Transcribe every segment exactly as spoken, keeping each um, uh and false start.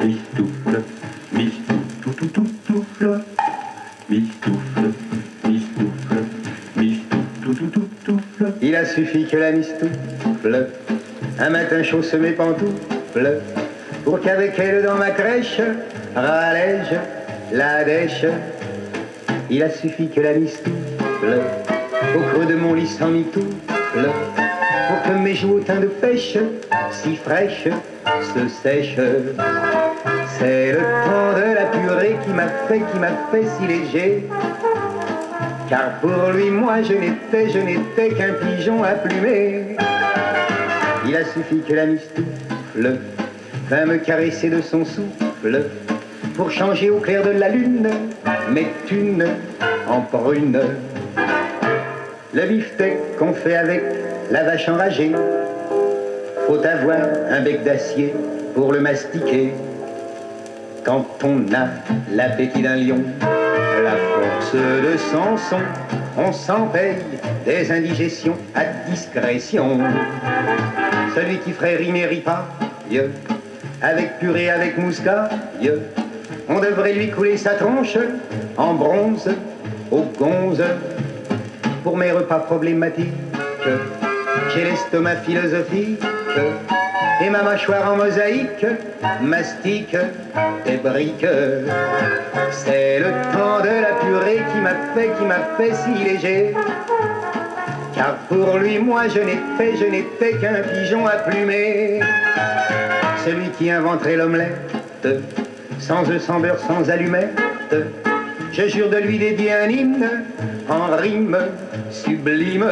mistoufle, mistoufle, mistoufle, mistoufle, mistoufle. Il a suffi que la mistoufle un matin chausse mes pantoufles pour qu'avec elle dans ma crèche rallège la dèche. Il a suffi que la mistoufle au creux de mon lit sans mitoufle pour que mes joues au teint de pêche si fraîches se sèchent. C'est le temps de la purée qui m'a fait, qui m'a fait si léger. Car pour lui, moi, je n'étais, je n'étais qu'un pigeon à plumer. Il a suffi que la mistoufle vint me caresser de son souffle pour changer au clair de la lune mes thunes en prune. Le beefsteak qu'on fait avec la vache enragée, faut avoir un bec d'acier pour le mastiquer. Quand on a l'appétit d'un lion, la force de Samson, on s'en paye des indigestions à discrétion. Celui qui ferait rimer ripaille, avec purée, avec mouscaille, on devrait lui couler sa tronche en bronze aux gonzes. Pour mes repas problématiques, j'ai l'estomac philosophique et ma mâchoire en mosaïque mastique et brique. C'est le temps de la purée qui m'a fait, qui m'a fait si léger. Car pour lui, moi, je n'étais, je n'étais qu'un pigeon à plumer. Celui qui inventerait l'omelette, sans œufs, sans beurre, sans allumettes, je jure de lui dédier un hymne en rime sublime,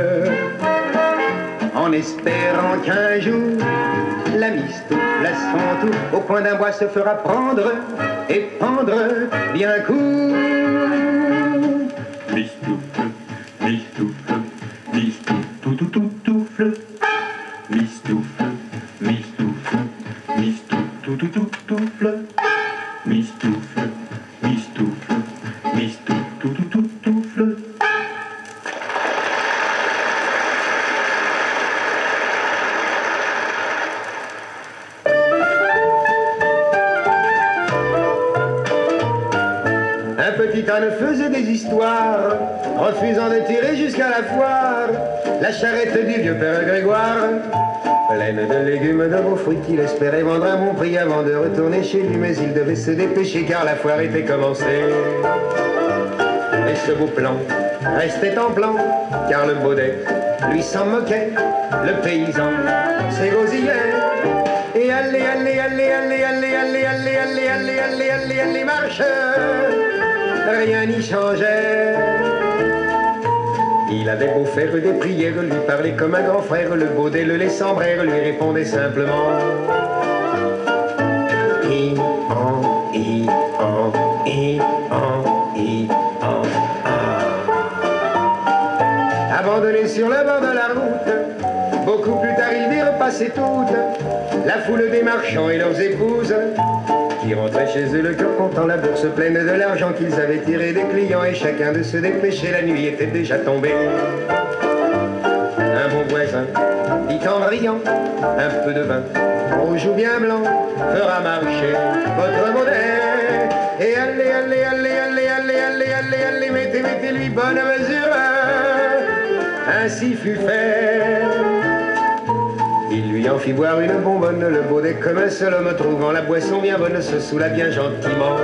en espérant qu'un jour la mistoufle à son tour au coin d'un bois se fera prendre et pendre bien court. Mistoufle, mistoufle, mistoufle, tout tout tout toufle. Mistoufle, mistoufle, mistoufle, tout tout tout toufle. Mistoufle, mistoufle, mistoufle, tout tout tout toufle. Un petit âne faisait des histoires, refusant de tirer jusqu'à la foire la charrette du vieux père Grégoire, pleine de légumes, de beaux fruits qu'il espérait vendre à bon prix avant de retourner chez lui. Mais il devait se dépêcher car la foire était commencée. Et ce beau plan restait en plan, car le baudet lui s'en moquait, le paysan s'égosillait. Et allez, allez, allez, allez, allez, allez, allez, allez, allez, allez, allez, allez, marche, rien n'y changeait. Il avait beau faire des prières, lui parler comme un grand frère, le baudet le laissant brère, lui répondait simplement I, en, I, en, I, en, I, en, ah. Abandonné sur le bord de la route, beaucoup plus tard ils virent passer toute la foule des marchands et leurs épouses qui rentraient chez eux le cœur content, la bourse pleine de l'argent qu'ils avaient tiré des clients, et chacun de se dépêcher, la nuit était déjà tombée. Un bon voisin dit en riant, un peu de vin, rouge ou bien blanc, fera marcher votre baudet. Et allez, allez, allez, allez, allez, allez, allez, allez, mettez, mettez-lui bonne mesure. Ainsi fut fait. Il lui en fit boire une bonbonne, le baudet comme un seul homme, trouvant la boisson bien bonne, se saoula bien gentiment.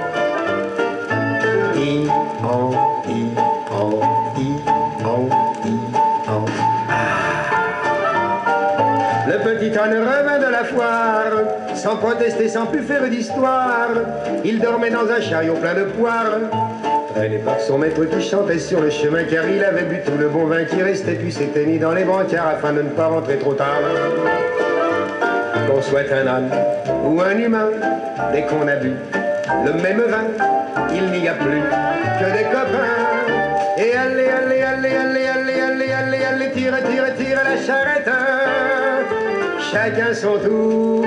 I, en, I, en, I, en, I, en, ah. Le petit âne revint de la foire, sans protester, sans plus faire d'histoire. Il dormait dans un chariot plein de poires, traîné par son maître qui chantait sur le chemin, car il avait bu tout le bon vin qui restait, puis s'était mis dans les brancards afin de ne pas rentrer trop tard. Qu'on soit un âne ou un humain, dès qu'on a bu le même vin, il n'y a plus que des copains. Et allez, allez, allez, allez, allez, allez, allez, allez, tire, tire, tire la charrette, chacun son tour.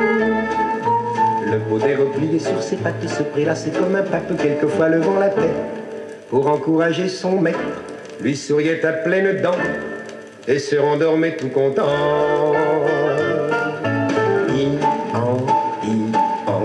Le baudet replié sur ses pattes se prélassait comme un pape, quelquefois levant la tête pour encourager son maître, lui souriait à pleines dents et se rendormait tout content. I, en, I, en.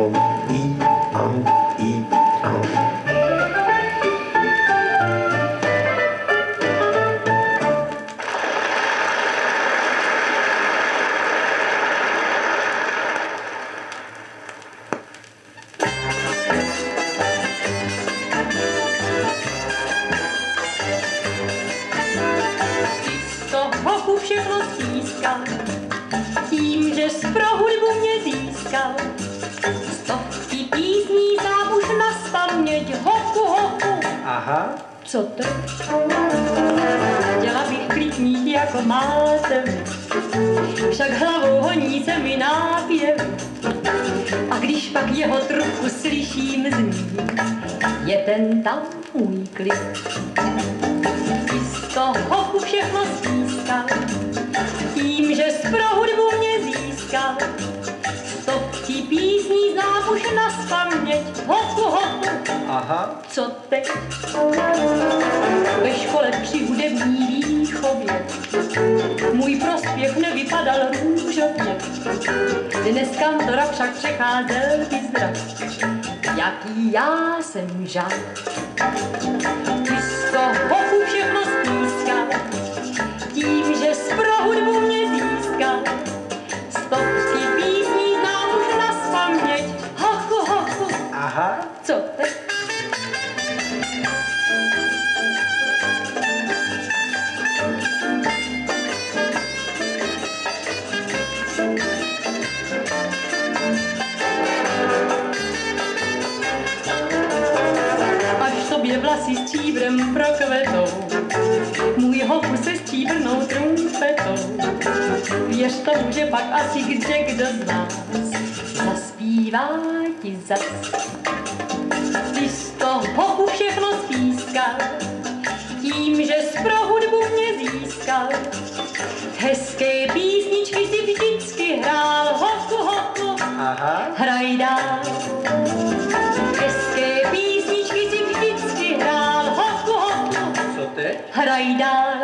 toho všechno získal, tím, že pro hudbu mě získal. Stovky písní znám už nazpaměť, hoku, hoku. Aha. Co to? Chtěla bych klid mít jako máte, však hlavou honí se mi nápěv. A když pak jeho trubku slyším znít, je ten tam můj klid. Ty z toho všechno získal, tím, že pro hudbu mě získal. Stovky písní znám už nazpaměť, hoku, hoku. Aha. Co teď? Ve škole při hudební výchově můj prospěch nevypadal růžově. Dnes kantora však přecházel vyzrak, jaký já jsem žák. Ty z toho všechno získal, tím, že pro hudbu mě získal. Stovky písní znám už nazpaměť, hoku, hoku. Aha. Co teď? Sobě vlasy stříbrem prokvetou, můj hopu se stříbrnou trumpetou. Věř tomu, že pak asi kde kdo z nás zaspívá ti zas. Ty z toho všechno získal, tím, že pro hudbu mě získal. Hezké písničky si vždycky hrál, hoku, hoku. Aha. Hraj dál. Hezké písničky si vždycky hrál, hoku, hoku. Co teď? Hraj dál.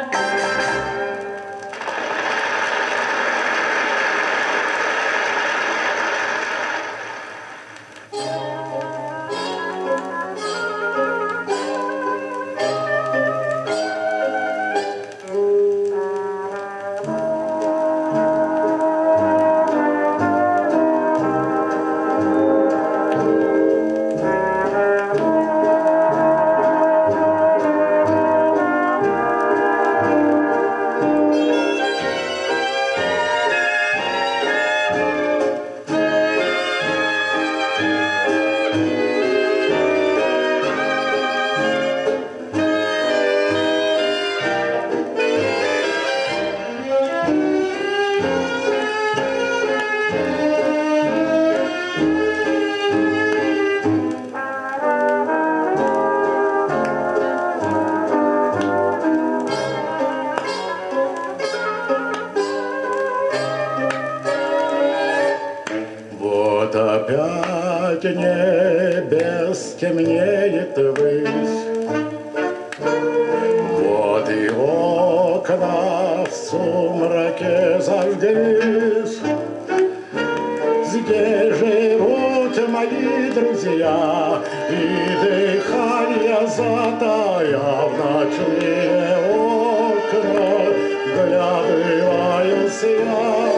Опять небес темнеет ввысь, вот и окна в сумраке зажглись. Здесь живут мои друзья, и дыхание затая в ночные окна глядываюсь я.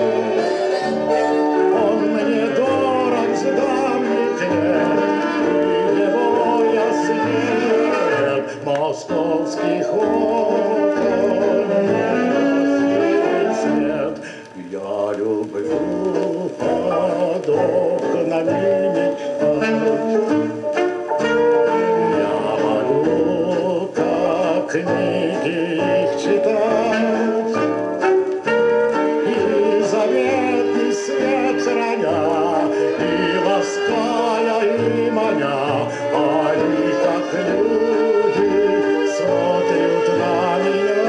Московских окон нет. Я люблю под окнами мечтать. Я молю, как книги их читать. И заветный свет раня, и лаская, и маня, они как люди смотрят на меня.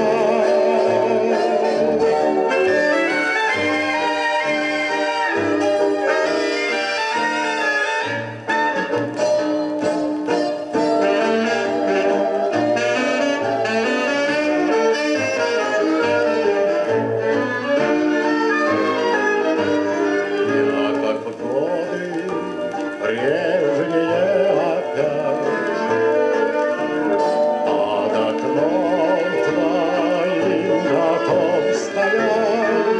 Я как в годы прежние опять под окном твоим готов стоять,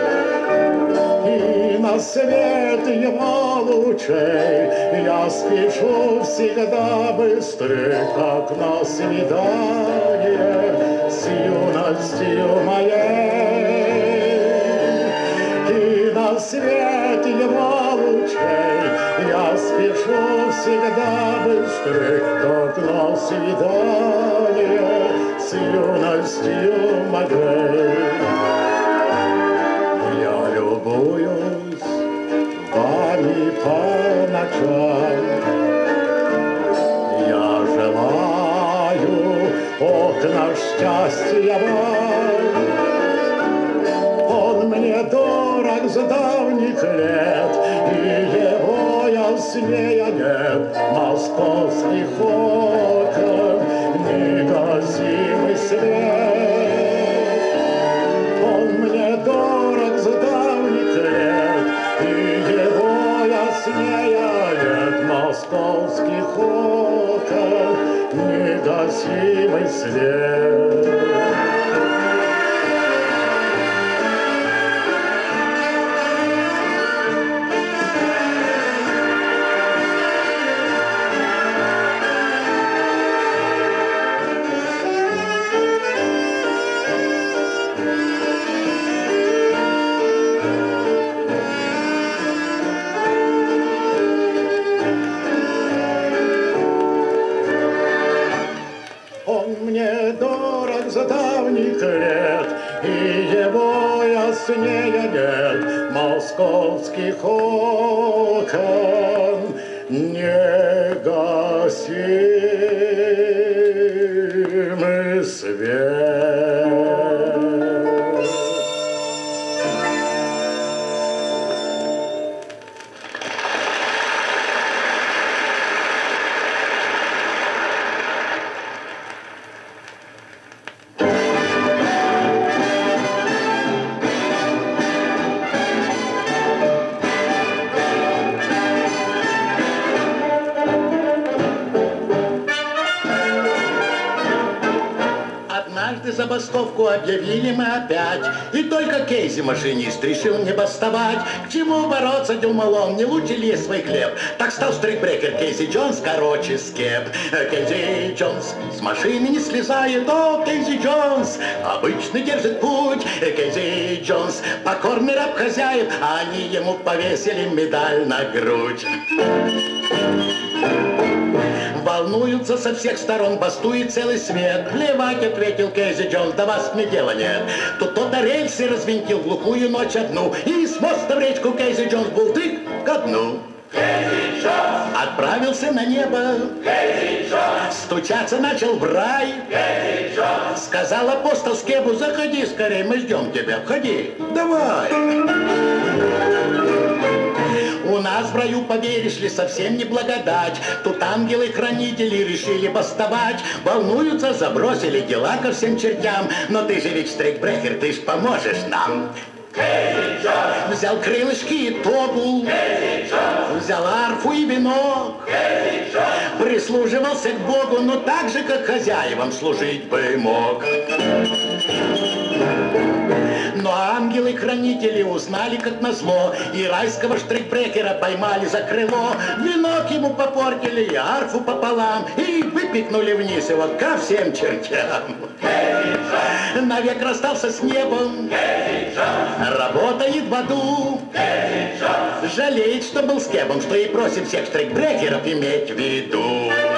и на свет его лучей я спешу всегда быстрее, как на свидание с юной юностью моей. И на свете его лучей я спешу всегда быстрей, как на свидание с юностью моей. Я любуюсь вами по ночам, я желаю окна счастья вам. Он мне дорог с давних лет, и его яснее нет. Московских окон негасимый свет. Он мне дорог с давних лет, и его яснее нет. Московских окон негасимый свет. Мне дорог за давних лет, и его яснее нет. Московских окон негасимый свет. Забастовку объявили мы опять, и только Кейзи, машинист, решил не бастовать. К чему бороться, думал он, не лучше ли есть свой хлеб? Так стал стрикбрекер Кейзи Джонс, короче, скеп. Кейзи Джонс с машины не слезает, о, Кейзи Джонс обычно держит путь. Кейзи Джонс покорный раб хозяев, а они ему повесили медаль на грудь. Волнуются со всех сторон, бастует целый свет. Плевать, ответил Кейзи Джонс, до вас мне дела нет. Тут кто-то рельсы развинтил в глухую ночь одну, и с моста в речку Кейзи Джонс бултык ко дну. Кейзи Джонс отправился на небо, Кейзи Джонс стучаться начал в рай. Кейзи Джонс сказал апостол Скебу: заходи скорей, мы ждем тебя, входи, давай. У нас в раю, поверишь ли, совсем не благодать. Тут ангелы-хранители решили бастовать. Волнуются, забросили дела ко всем чертям. Но ты же ведь стрейкбрекер, ты ж поможешь нам. Кейзи Джонс взял крылышки и тобу, Кейзи Джонс взял арфу и венок, Кейзи Джонс прислуживался к Богу, но так же, как хозяевам служить бы мог. Но ангелы-хранители узнали, как назло, и райского штрикбрекера поймали за крыло. Венок ему попортили, и арфу пополам, и выпихнули вниз его ко всем чертям. Навек расстался с небом, работает в аду, жалеет, что был с Кебом, что и просит всех штрикбрекеров иметь в виду.